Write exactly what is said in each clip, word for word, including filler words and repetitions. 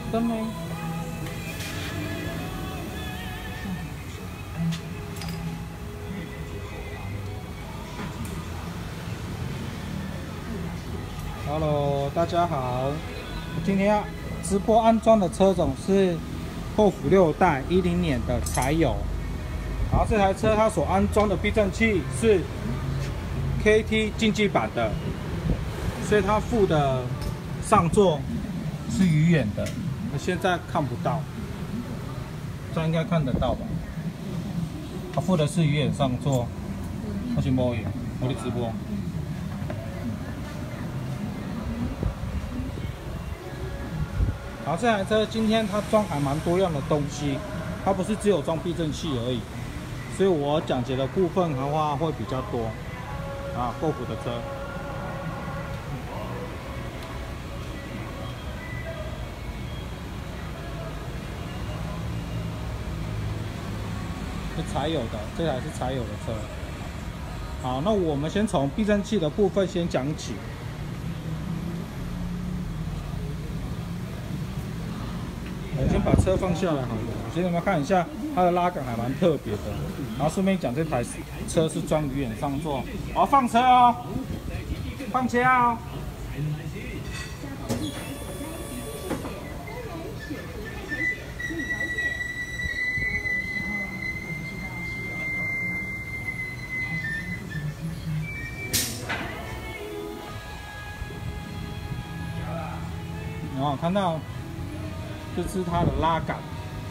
灯没？Hello， 大家好，今天要直播安装的车种是Golf六代一零年的柴油，然后这台车它所安装的避震器是 K T 竞技版的，所以它附的上座是鱼眼的，我现在看不到，这样应该看得到吧？它附的是鱼眼上座，我去摸一眼，我的直播。然后这台车今天它装还蛮多样的东西，它不是只有装避震器而已，所以我讲解的部分的话会比较多啊。Golf的车，是柴油的，这台是柴油的车。好，那我们先从避震器的部分先讲起。我先把车放下来好了，我先给你们看一下它的拉杆还蛮特别的，然后顺便讲这台车是装鱼眼上座。好，放车哦，放车哦。然后看到。这是它的拉杆，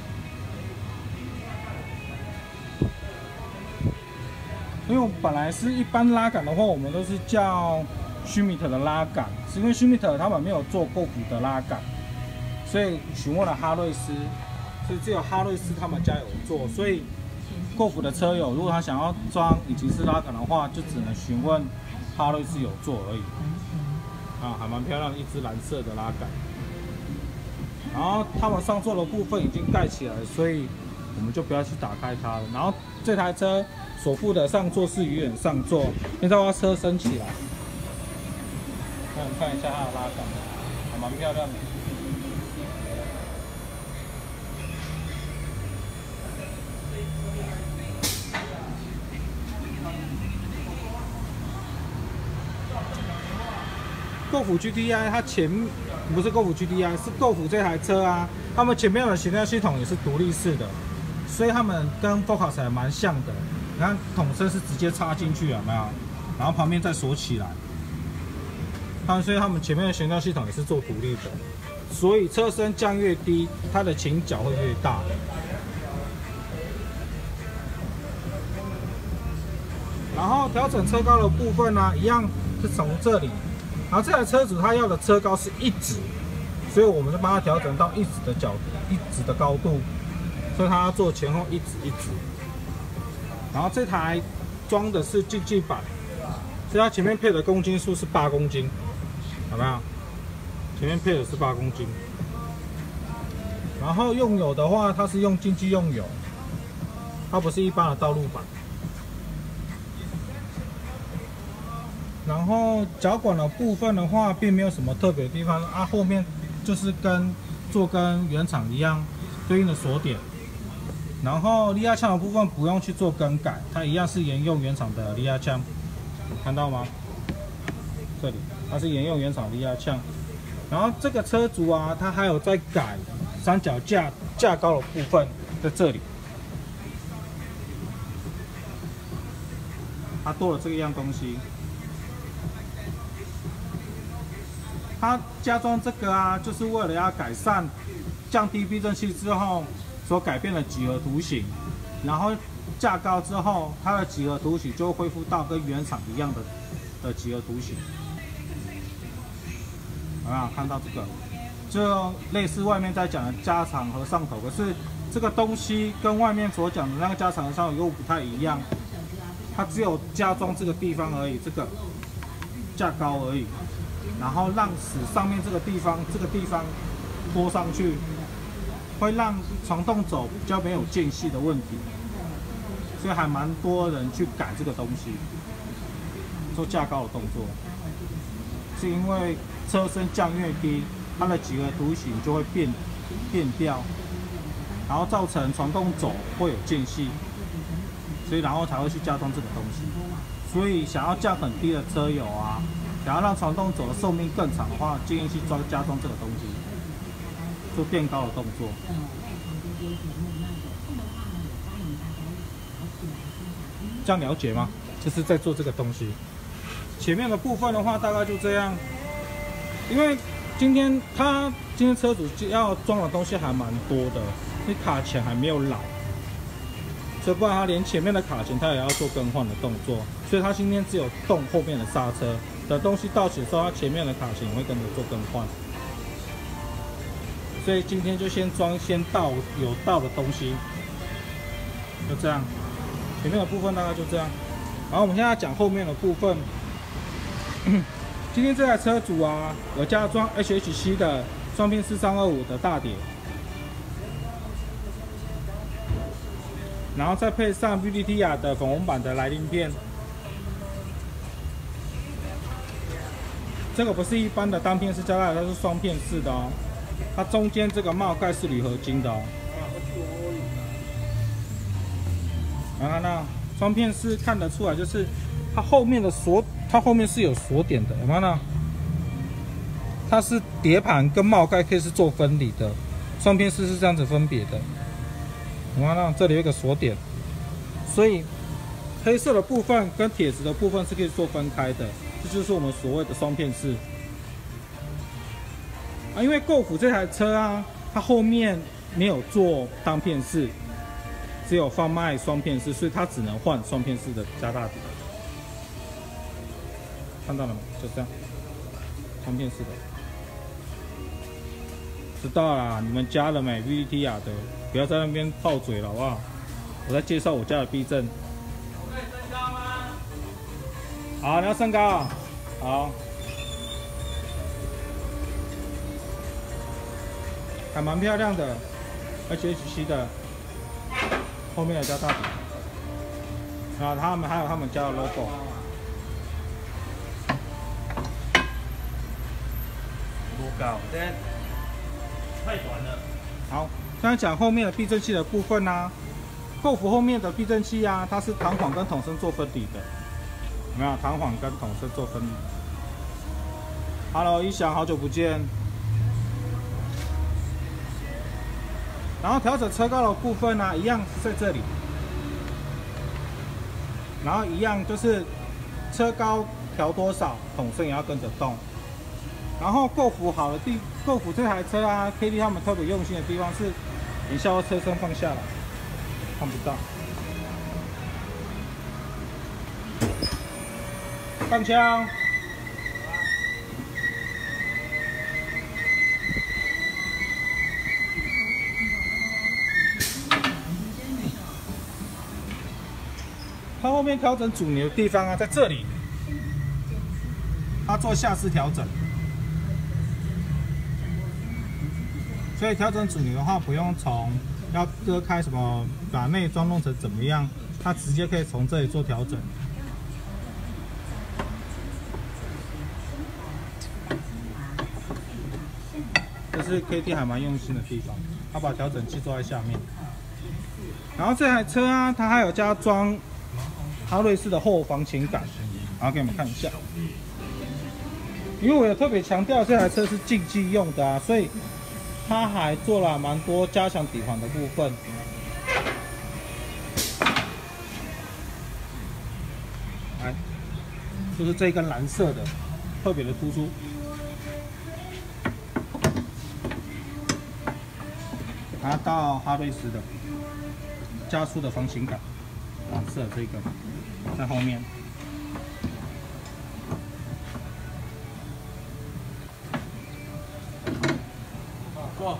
因为我本来是一般拉杆的话，我们都是叫 Schmidt 的拉杆，是因为 Schmidt 他们没有做Golf的拉杆，所以询问了哈瑞斯，所以只有哈瑞斯他们家有做，所以Golf的车友如果他想要装引擎式拉杆的话，就只能询问哈瑞斯有做而已。啊，还蛮漂亮的一只蓝色的拉杆。然后他们上座的部分已经盖起来，所以我们就不要去打开它了。然后这台车所附的上座是鱼眼上座，现在我要车升起来，让我们看一下它的拉杆，还蛮漂亮的。Golf G T I 它前不是 Golf G T I， 是 Golf 这台车啊，他们前面的悬吊系统也是独立式的，所以他们跟 Focus 还蛮像的。你看筒身是直接插进去，有没有？然后旁边再锁起来。它所以他们前面的悬吊系统也是做独立的，所以车身降越低，它的倾角会越大。然后调整车高的部分呢、啊，一样是从这里。然后这台车主他要的车高是一指，所以我们就帮他调整到一指的角度，一指的高度，所以他要做前后一指一指。然后这台装的是竞技版，所以它前面配的公斤数是八公斤，有没有？前面配的是八公斤。然后用油的话，它是用竞技用油，它不是一般的道路版。然后脚管的部分的话，并没有什么特别的地方啊，后面就是跟做跟原厂一样对应的锁点。然后离压枪的部分不用去做更改，它一样是沿用原厂的离压枪，看到吗？这里它是沿用原厂离压枪。然后这个车主啊，他还有在改三脚架架高的部分，在这里，它多了这个样东西。它加装这个啊，就是为了要改善降低避震器之后所改变的几何图形，然后架高之后，它的几何图形就会恢复到跟原厂一样的的几何图形。有没有看到这个？就类似外面在讲的加长和上头，可是这个东西跟外面所讲的那个加长和上头又不太一样，它只有加装这个地方而已，这个架高而已。然后让使上面这个地方，这个地方拖上去，会让传动轴比较没有间隙的问题，所以还蛮多人去改这个东西，做架高的动作，是因为车身降越低，它的几何图形就会变变调，然后造成传动轴会有间隙，所以然后才会去加装这个东西。所以想要降很低的车油啊，想要让传动轴的寿命更长的话，建议去装加装这个东西，做变高的动作。这样了解吗？就是在做这个东西。前面的部分的话，大概就这样。因为今天他今天车主要装的东西还蛮多的，那卡钳还没有老，所以不然他连前面的卡钳他也要做更换的动作。所以他今天只有动后面的刹车，等东西到齐的时候，他前面的卡钳也会跟着做更换。所以今天就先装先到有到的东西，就这样。前面的部分大概就这样，然后我们现在讲后面的部分。今天这台车主啊，有加装 H H C 的双片四三二五的大碟，然后再配上 V D T 亚的粉红版的来鳞片。这个不是一般的单片式加大，它是双片式的哦。它中间这个帽盖是铝合金的哦。然后呢，双片式看得出来，就是它后面的锁，它后面是有锁点的，有没有呢？它是碟盘跟帽盖可以是做分离的，双片式是这样子分别的。有没有呢？这里有一个锁点，所以黑色的部分跟铁质的部分是可以做分开的，这就是我们所谓的双片式。啊，因为Golf这台车啊，它后面没有做单片式。只有贩卖双片式，所以它只能换双片式的加大底。看到了吗？就这样，双片式的。知道啦，你们加了没 V D T 亚的，不要在那边泡嘴了，好不好？我在介绍我家的避震。我可以升高吗？好，你要升高啊？好。还蛮漂亮的 ，H H C 的。后面的加大底，然后他们还有他们家的 logo。多高？这太短了。好，现在讲后面的避震器的部分呢、啊。Golf后面的避震器啊，它是弹簧跟筒身做分离的，有没有？弹簧跟筒身做分离。Hello， 一翔，好久不见。然后调整车高的部分呢、啊，一样是在这里。然后一样就是车高调多少，筒身也要跟着动。然后Golf好的地，Golf这台车啊 ，K T 他们特别用心的地方是，你需要车身放下来，看不到。放枪。它后面调整阻尼的地方啊，在这里，它做下视调整，所以调整阻尼的话，不用从要割开什么，把内装弄成怎么样，它直接可以从这里做调整。这是 K T 还蛮用心的地方，它把调整器做在下面。然后这台车啊，它还有加装哈瑞士的后防倾杆，然后给你们看一下。因为我有特别强调这台车是竞技用的啊，所以它还做了蛮多加强底盘的部分。来，就是这根蓝色的，特别的突出。拿到哈瑞斯的加速的防倾杆，蓝色这个在后面。过。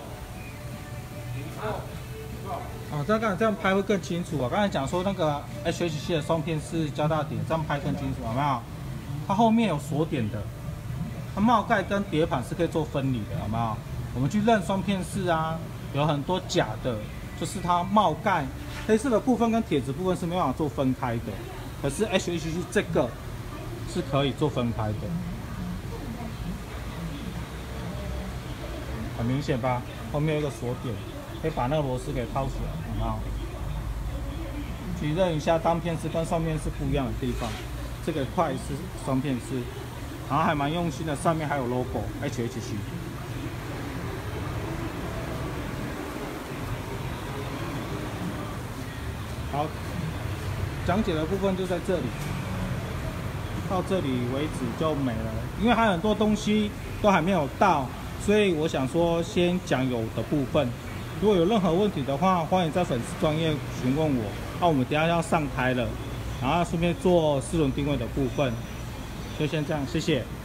哦，这样这样拍会更清楚啊！刚才讲说那个 H H C 的双片式加大点，这样拍更清楚，有没有？它后面有锁点的，它帽盖跟碟盘是可以做分离的，有没有？我们去认双片式啊，有很多假的，就是它帽盖黑色的部分跟铁质部分是没办法做分开的，可是 H H C 这个是可以做分开的，很明显吧？ 后面有一个锁点，可以把那个螺丝给抛起来，有没有？举认一下单片式跟双片式不一样的地方，这个块是双片式，然后还蛮用心的，上面还有 logo H H C。好，讲解的部分就在这里，到这里为止就没了，因为还有很多东西都还没有到，所以我想说先讲有的部分。如果有任何问题的话，欢迎在粉丝专页询问我。那、啊、我们等一下要上台了，然后顺便做四轮定位的部分，就先这样，谢谢。